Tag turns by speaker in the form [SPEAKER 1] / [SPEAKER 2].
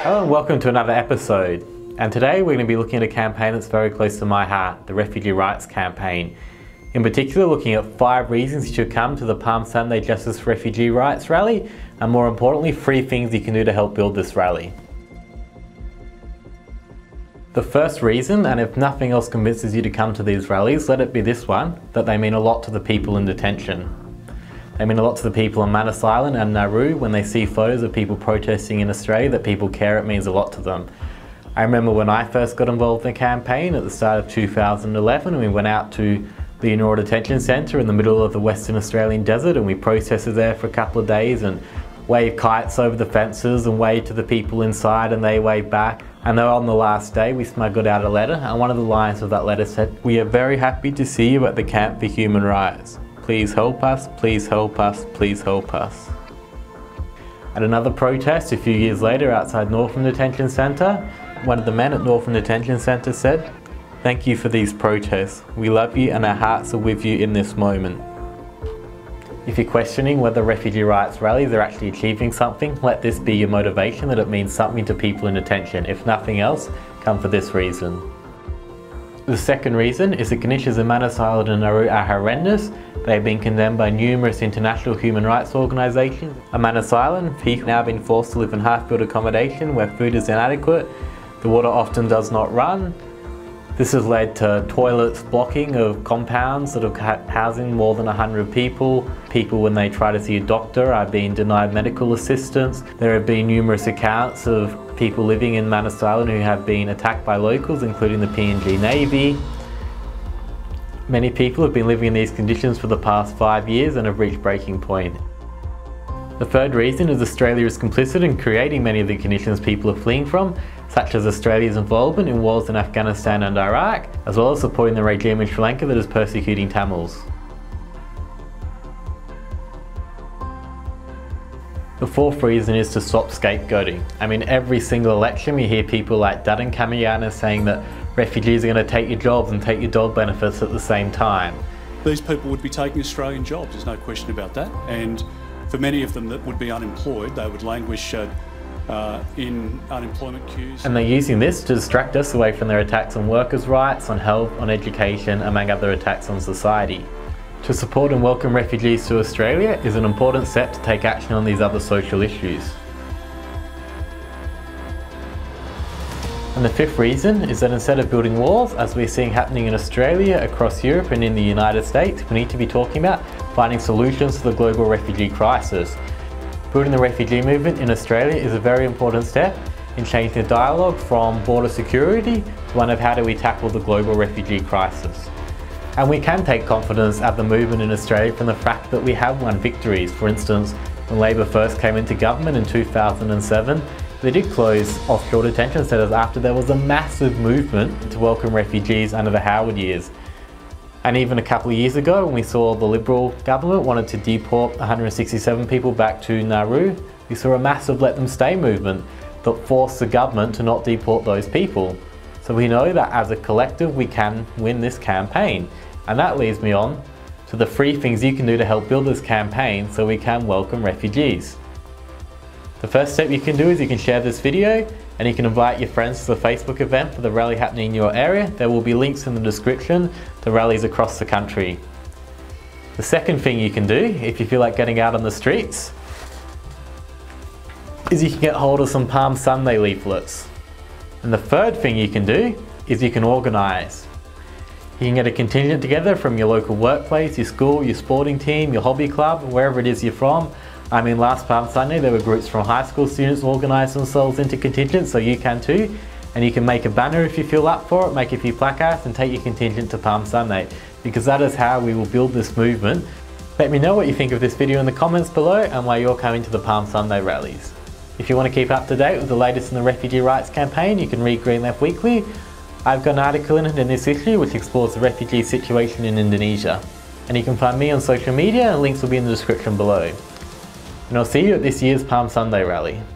[SPEAKER 1] Hello and welcome to another episode. And today we're going to be looking at a campaign that's very close to my heart, the Refugee Rights Campaign. In particular, looking at 5 reasons you should come to the Palm Sunday Justice for Refugee Rights rally, and more importantly, 3 things you can do to help build this rally. The first reason, and if nothing else convinces you to come to these rallies, let it be this one, that they mean a lot to the people in detention. They mean a lot to the people on Manus Island and Nauru. When they see photos of people protesting in Australia, that people care, it means a lot to them. I remember when I first got involved in the campaign at the start of 2011, and we went out to the Indonesia Detention Centre in the middle of the Western Australian desert, and we protested there for a couple of days and waved kites over the fences and waved to the people inside, and they waved back. And then on the last day we smuggled out a letter, and one of the lines of that letter said, "We are very happy to see you at the Camp for Human Rights. Please help us, please help us, please help us." At another protest a few years later outside Northland Detention Centre, one of the men at Northland Detention Centre said, "Thank you for these protests. We love you and our hearts are with you in this moment." If you're questioning whether refugee rights rallies are actually achieving something, let this be your motivation that it means something to people in detention. If nothing else, come for this reason. The second reason is the conditions in Manus Island and Nauru are horrendous. They have been condemned by numerous international human rights organisations. On Manus Island, people have now been forced to live in half-built accommodation where food is inadequate, the water often does not run. This has led to toilets blocking of compounds that are housing more than 100 people. People, when they try to see a doctor, are being denied medical assistance. There have been numerous accounts of people living in Manus Island who have been attacked by locals, including the PNG Navy. Many people have been living in these conditions for the past 5 years and have reached breaking point. The third reason is Australia is complicit in creating many of the conditions people are fleeing from, such as Australia's involvement in wars in Afghanistan and Iraq, as well as supporting the regime in Sri Lanka that is persecuting Tamils. The fourth reason is to stop scapegoating. I mean, every single election we hear people like Dutton coming out and saying that refugees are going to take your jobs and take your dog benefits at the same time.
[SPEAKER 2] These people would be taking Australian jobs, there's no question about that, and for many of them that would be unemployed, they would languish in unemployment queues. And
[SPEAKER 1] they're using this to distract us away from their attacks on workers' rights, on health, on education, among other attacks on society. To support and welcome refugees to Australia is an important step to take action on these other social issues. And the fifth reason is that instead of building walls, as we're seeing happening in Australia, across Europe and in the United States, we need to be talking about finding solutions to the global refugee crisis. Building the refugee movement in Australia is a very important step in changing the dialogue from border security to one of how do we tackle the global refugee crisis. And we can take confidence at the movement in Australia from the fact that we have won victories. For instance, when Labor first came into government in 2007, they did close offshore detention centres after there was a massive movement to welcome refugees under the Howard years. And even a couple of years ago, when we saw the Liberal government wanted to deport 167 people back to Nauru, we saw a massive let them stay movement that forced the government to not deport those people. So we know that as a collective we can win this campaign. And that leads me on to the 3 things you can do to help build this campaign so we can welcome refugees. The first step you can do is you can share this video and you can invite your friends to the Facebook event for the rally happening in your area. There will be links in the description to rallies across the country. The second thing you can do, if you feel like getting out on the streets, is you can get hold of some Palm Sunday leaflets. And the third thing you can do is you can organise. You can get a contingent together from your local workplace, your school, your sporting team, your hobby club, wherever it is you're from. I mean, last Palm Sunday there were groups from high school students organised themselves into contingents, so you can too. And you can make a banner if you feel up for it, make a few placards and take your contingent to Palm Sunday, because that is how we will build this movement. Let me know what you think of this video in the comments below and why you're coming to the Palm Sunday rallies. If you want to keep up to date with the latest in the refugee rights campaign, you can read Green Left Weekly. I've got an article in it in this issue which explores the refugee situation in Indonesia. And you can find me on social media and links will be in the description below. And I'll see you at this year's Palm Sunday rally.